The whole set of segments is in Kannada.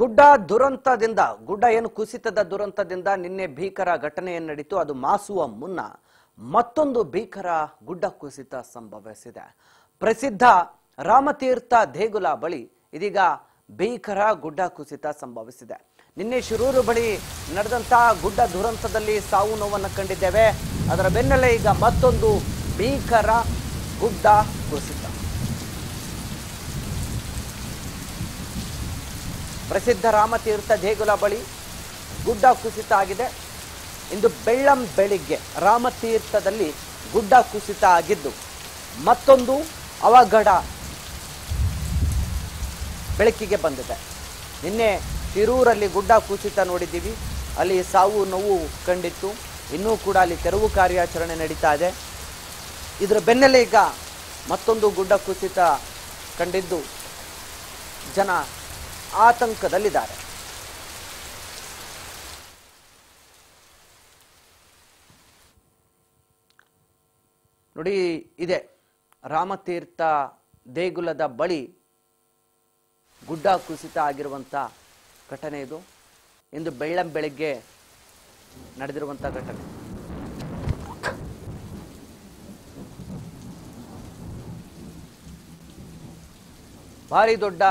ಗುಡ್ಡ ದುರಂತದಿಂದ ಗುಡ್ಡ ಏನು ಕುಸಿತದ ದುರಂತದಿಂದ ನಿನ್ನೆ ಭೀಕರ ಘಟನೆಯನ್ನು ನಡೀತು. ಅದು ಮಾಸುವ ಮುನ್ನ ಮತ್ತೊಂದು ಭೀಕರ ಗುಡ್ಡ ಕುಸಿತ ಸಂಭವಿಸಿದೆ. ಪ್ರಸಿದ್ಧ ರಾಮತೀರ್ಥ ದೇಗುಲ ಬಳಿ ಇದೀಗ ಭೀಕರ ಗುಡ್ಡ ಕುಸಿತ ಸಂಭವಿಸಿದೆ. ನಿನ್ನೆ ಶಿರೂರು ಬಳಿ ನಡೆದಂತಹ ಗುಡ್ಡ ದುರಂತದಲ್ಲಿ ಸಾವು ನೋವನ್ನು ಕಂಡಿದ್ದೇವೆ. ಅದರ ಬೆನ್ನಲ್ಲೇ ಈಗ ಮತ್ತೊಂದು ಭೀಕರ ಗುಡ್ಡ ಕುಸಿತ. ಪ್ರಸಿದ್ಧ ರಾಮತೀರ್ಥ ದೇಗುಲ ಬಳಿ ಗುಡ್ಡ ಕುಸಿತ ಆಗಿದೆ. ಇಂದು ಬೆಳಿಗ್ಗೆ ರಾಮತೀರ್ಥದಲ್ಲಿ ಗುಡ್ಡ ಕುಸಿತ ಆಗಿದ್ದು ಮತ್ತೊಂದು ಅವಘಡ ಬೆಳಕಿಗೆ ಬಂದಿದೆ. ನಿನ್ನೆ ಶಿರೂರಲ್ಲಿ ಗುಡ್ಡ ಕುಸಿತ ನೋಡಿದ್ದೀವಿ, ಅಲ್ಲಿ ಸಾವು ನೋವು ಕಂಡಿತ್ತು. ಇನ್ನೂ ಕೂಡ ಅಲ್ಲಿ ತೆರವು ಕಾರ್ಯಾಚರಣೆ ನಡೀತಾ ಇದೆ. ಇದರ ಬೆನ್ನಲ್ಲೇ ಈಗ ಮತ್ತೊಂದು ಗುಡ್ಡ ಕುಸಿತ ಕಂಡಿದ್ದು ಜನ ಆತಂಕದಲ್ಲಿದ್ದಾರೆ. ನೋಡಿ, ಇದೆ ರಾಮತೀರ್ಥ ದೇಗುಲದ ಬಳಿ ಗುಡ್ಡ ಕುಸಿತ ಆಗಿರುವಂಥ ಘಟನೆ ಇದು. ಇಂದು ಬೆಳಗ್ಗೆ ನಡೆದಿರುವಂಥ ಘಟನೆ. ಭಾರಿ ದೊಡ್ಡ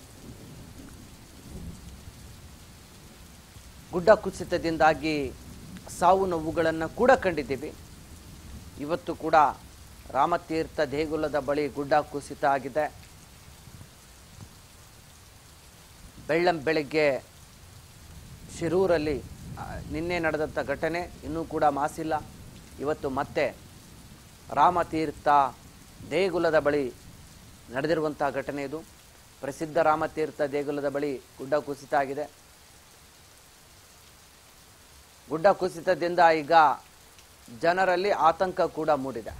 ಗುಡ್ಡ ಕುಸಿತದಿಂದಾಗಿ ಸಾವು ನೋವುಗಳನ್ನು ಕೂಡ ಕಂಡಿದ್ದೀವಿ. ಇವತ್ತು ಕೂಡ ರಾಮತೀರ್ಥ ದೇಗುಲದ ಬಳಿ ಗುಡ್ಡ ಕುಸಿತ ಆಗಿದೆ. ಬೆಳಗ್ಗೆ ಶಿರೂರಲ್ಲಿ ನಿನ್ನೆ ನಡೆದಂಥ ಘಟನೆ ಇನ್ನೂ ಕೂಡ ಮಾಸಿಲ್ಲ. ಇವತ್ತು ಮತ್ತೆ ರಾಮತೀರ್ಥ ದೇಗುಲದ ಬಳಿ ನಡೆದಿರುವಂಥ ಘಟನೆ ಇದು. ಪ್ರಸಿದ್ಧ ರಾಮತೀರ್ಥ ದೇಗುಲದ ಬಳಿ ಗುಡ್ಡ ಕುಸಿತ ಆಗಿದೆ. ಗುಡ್ಡ ಕುಸಿತದಿಂದ ಈಗ ಜನರಲ್ಲಿ ಆತಂಕ ಕೂಡ ಮೂಡಿದೆ.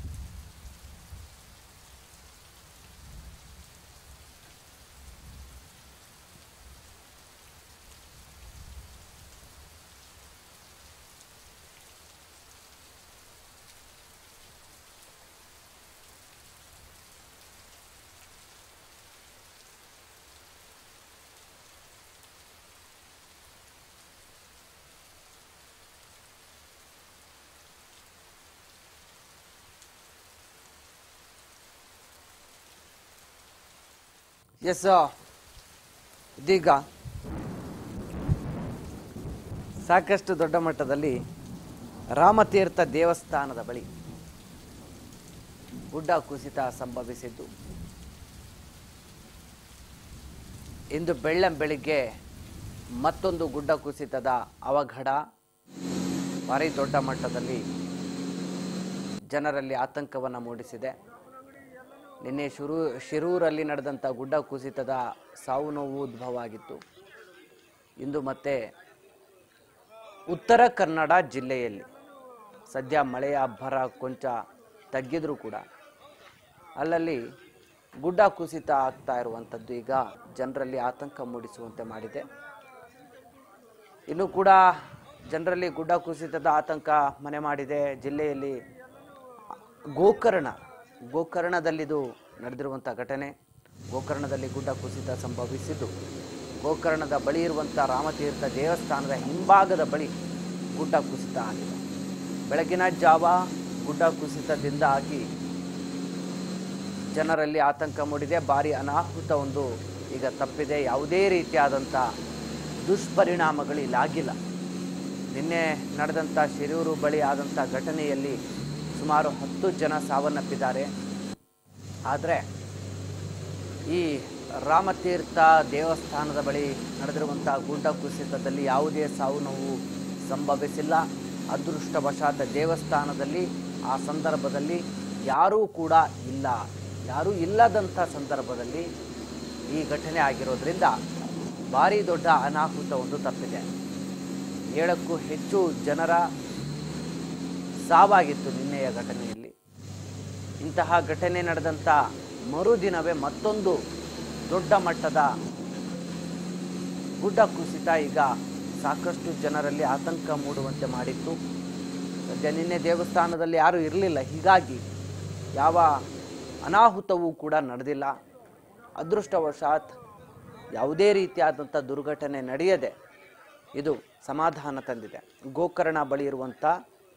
ಇದೀಗ ಸಾಕಷ್ಟು ದೊಡ್ಡ ಮಟ್ಟದಲ್ಲಿ ರಾಮತೀರ್ಥ ದೇವಸ್ಥಾನದ ಬಳಿ ಗುಡ್ಡ ಕುಸಿತ ಸಂಭವಿಸಿದ್ದು ಇಂದು ಬೆಳಿಗ್ಗೆ ಮತ್ತೊಂದು ಗುಡ್ಡ ಕುಸಿತದ ಅವಘಡ ಭಾರಿ ದೊಡ್ಡ ಮಟ್ಟದಲ್ಲಿ ಜನರಲ್ಲಿ ಆತಂಕವನ್ನು ಮೂಡಿಸಿದೆ. ನಿನ್ನೆ ಶಿರೂರಲ್ಲಿ ನಡೆದಂಥ ಗುಡ್ಡ ಕುಸಿತದ ಸಾವು ನೋವು ಉದ್ಭವ ಆಗಿತ್ತು. ಇಂದು ಮತ್ತೆ ಉತ್ತರ ಕನ್ನಡ ಜಿಲ್ಲೆಯಲ್ಲಿ ಸದ್ಯ ಮಳೆಯ ಅಬ್ಬರ ಕೊಂಚ ತಗ್ಗಿದ್ರೂ ಕೂಡ ಅಲ್ಲಲ್ಲಿ ಗುಡ್ಡ ಕುಸಿತ ಆಗ್ತಾ ಇರುವಂಥದ್ದು ಈಗ ಜನರಲ್ಲಿ ಆತಂಕ ಮೂಡಿಸುವಂತೆ ಮಾಡಿದೆ. ಇನ್ನೂ ಕೂಡ ಜನರಲ್ಲಿ ಗುಡ್ಡ ಕುಸಿತದ ಆತಂಕ ಮನೆ ಮಾಡಿದೆ. ಜಿಲ್ಲೆಯಲ್ಲಿ ಗೋಕರ್ಣದಲ್ಲಿದು ನಡೆದಿರುವಂಥ ಘಟನೆ. ಗೋಕರ್ಣದಲ್ಲಿ ಗುಡ್ಡ ಕುಸಿತ ಸಂಭವಿಸಿದ್ದು ಗೋಕರ್ಣದ ಬಳಿ ಇರುವಂಥ ರಾಮತೀರ್ಥ ದೇವಸ್ಥಾನದ ಹಿಂಭಾಗದ ಬಳಿ ಗುಡ್ಡ ಕುಸಿತ ಆಗಿದೆ. ಬೆಳಗಿನ ಜಾವ ಗುಡ್ಡ ಕುಸಿತದಿಂದಾಗಿ ಜನರಲ್ಲಿ ಆತಂಕ ಮೂಡಿದೆ. ಭಾರಿ ಅನಾಹುತ ಒಂದು ಈಗ ತಪ್ಪಿದೆ. ಯಾವುದೇ ರೀತಿಯಾದಂಥ ದುಷ್ಪರಿಣಾಮಗಳು ಇಲ್ಲಾಗಿಲ್ಲ. ನಿನ್ನೆ ನಡೆದಂಥ ಶಿರೂರು ಬಳಿ ಆದಂಥ ಘಟನೆಯಲ್ಲಿ ಸುಮಾರು 10 ಜನ ಸಾವನ್ನಪ್ಪಿದ್ದಾರೆ. ಆದರೆ ಈ ರಾಮತೀರ್ಥ ದೇವಸ್ಥಾನದ ಬಳಿ ನಡೆದಿರುವಂಥ ಗುಡ್ಡ ಕುಸಿತದಲ್ಲಿ ಯಾವುದೇ ಸಾವು ನೋವು ಸಂಭವಿಸಿಲ್ಲ. ಅದೃಷ್ಟವಶಾತ್ ದೇವಸ್ಥಾನದಲ್ಲಿ ಆ ಸಂದರ್ಭದಲ್ಲಿ ಯಾರೂ ಇಲ್ಲದಂಥ ಸಂದರ್ಭದಲ್ಲಿ ಈ ಘಟನೆ ಆಗಿರೋದ್ರಿಂದ ಭಾರಿ ದೊಡ್ಡ ಅನಾಹುತ ಒಂದು ತಪ್ಪಿದೆ. 7ಕ್ಕೂ ಹೆಚ್ಚು ಜನರ ಸಾವಾಗಿತ್ತು ನಿನ್ನೆಯ ಘಟನೆಯಲ್ಲಿ. ಇಂತಹ ಘಟನೆ ನಡೆದಂಥ ಮರುದಿನವೇ ಮತ್ತೊಂದು ದೊಡ್ಡ ಮಟ್ಟದ ಗುಡ್ಡ ಕುಸಿತ ಈಗ ಸಾಕಷ್ಟು ಜನರಲ್ಲಿ ಆತಂಕ ಮೂಡುವಂತೆ ಮಾಡಿತ್ತು. ಸದ್ಯ ನಿನ್ನೆ ದೇವಸ್ಥಾನದಲ್ಲಿ ಯಾರೂ ಇರಲಿಲ್ಲ, ಹೀಗಾಗಿ ಯಾವ ಅನಾಹುತವೂ ಕೂಡ ನಡೆದಿಲ್ಲ. ಅದೃಷ್ಟವಶಾತ್ ಯಾವುದೇ ರೀತಿಯಾದಂಥ ದುರ್ಘಟನೆ ನಡೆಯದೆ ಇದು ಸಮಾಧಾನ ತಂದಿದೆ. ಗೋಕರ್ಣ ಬಳಿ ಇರುವಂಥ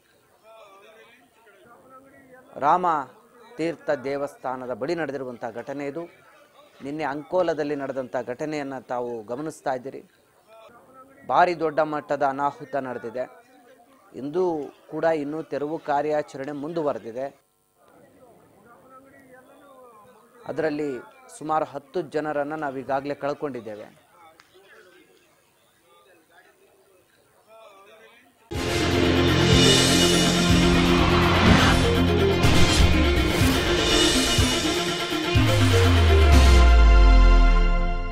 ರಾಮ ತೀರ್ಥ ದೇವಸ್ಥಾನದ ಬಳಿ ನಡೆದಿರುವಂಥ ಘಟನೆ ಇದು. ನಿನ್ನೆ ಅಂಕೋಲದಲ್ಲಿ ನಡೆದಂಥ ಘಟನೆಯನ್ನು ತಾವು ಗಮನಿಸ್ತಾ ಇದ್ದೀರಿ. ಭಾರಿ ದೊಡ್ಡ ಮಟ್ಟದ ಅನಾಹುತ ನಡೆದಿದೆ. ಇಂದು ಕೂಡ ಇನ್ನೂ ತೆರವು ಕಾರ್ಯಾಚರಣೆ ಮುಂದುವರೆದಿದೆ. ಅದರಲ್ಲಿ ಸುಮಾರು 10 ಜನರನ್ನು ನಾವು ಈಗಾಗಲೇ ಕಳ್ಕೊಂಡಿದ್ದೇವೆ.